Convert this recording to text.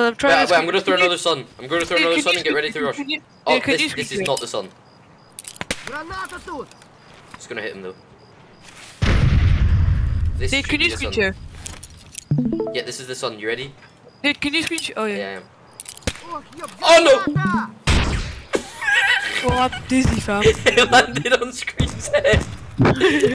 I'm trying Wait, I'm gonna throw another sun. I'm gonna throw another sun and get ready to rush. Oh, this is not the sun. Just gonna hit him though. This Dude, can you screen share? Yeah, this is the sun. You ready? Dude, can you screen share? Oh yeah. Yeah, I am. Oh no! Oh, I'm dizzy, fam. It landed on Screen's head.